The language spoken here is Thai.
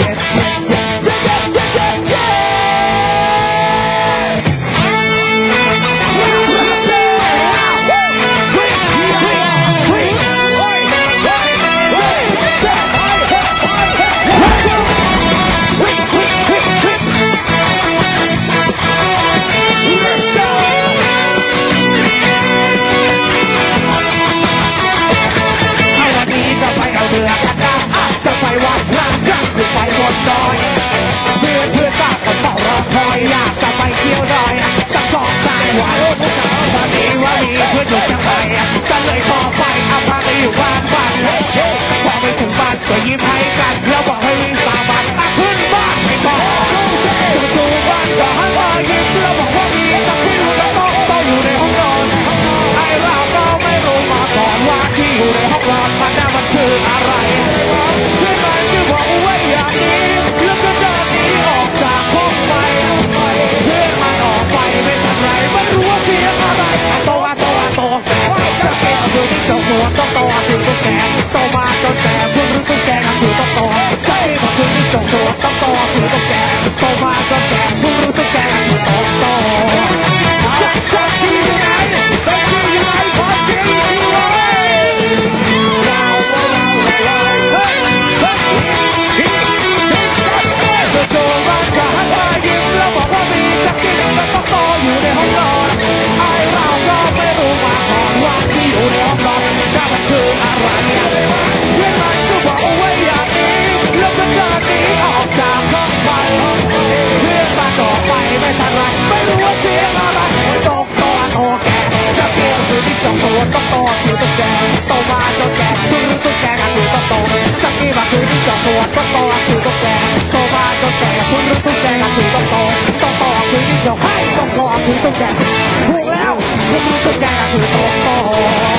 จะไปวัดร่างจักหรือไปบนดอยเพื่อนต่างก็เฝ้ารอคอยอยากจะไปเที่ยวดอยสักสองสายวันตอนนี้ว่ามีเพื่อนอยู่เชียงใหม่ก็เลยขอไปเอาพาไปอยู่บ้านพอไปถึงบ้านก็ยิ้มให้กันแล้วบอกให้วิ่งตามบ้านขึ้นบ้านไม่พอจู่ๆบ้านก็หันมายิ้มแล้วบอกว่ามีสักที่อยู่แล้วต้องอยู่ในห้องนอนไอ้เราก็ไม่รู้มาก่อนว่าที่อยู่ในห้องนอนมันคืออะไรเพื่อนมันจะบอกว่าอย่างนี้แล้วก็จะหนีออกจากห้องไปเพื่อนมันออกไปไม่ทันไรไม่รู้ว่าเสียงอะไรโตจะแก่อยู่ที่เจ้าหัวต้องโตถึงต้องแก่โตมาจนแก่เพิ่งรู้ต้องแก่กันอยู่ต้องโตจะเก่งถึงที่เจ้าหัวต้องโตถึงต้องแก่โตมาจนแก่เพิ่งรู้ต้องแก่กันอยู่ต้องโตสักทีไหนขอเสียงทีไว้โจบ้านก็หันมายิ้มแล้วบอกว่ามีสักทีแล้วต้องโตอยู่ในห้องนอนไอ้เราก็ไม่รู้มาก่อนว่าที่อยู่ในห้องนอนจะมันคืออะไรเพื่อนมันก็บอกว่าอย่างนี้แล้วก็จะหนีออกจากห้องไปเพื่อนมันออกไปไม่ทันไรไม่รู้ว่าเสียงอะไรตกโตแก่จะเกี่ยวคือที่จงตัวต้องโตคือต้องแก่โตมาจนแก่เพิ่งรู้ต้องแก่กันอยู่ต้องโตสักทีมาคือที่จงตัวต้องโตคือต้องแก่โตมาจนแก่คุณรู้ต้องแก่กันคือต้องโตคือที่จงให้ต้องโตคือต้องแก่ถูกแล้วคุณรู้ต้องแก่กันคือต้องโต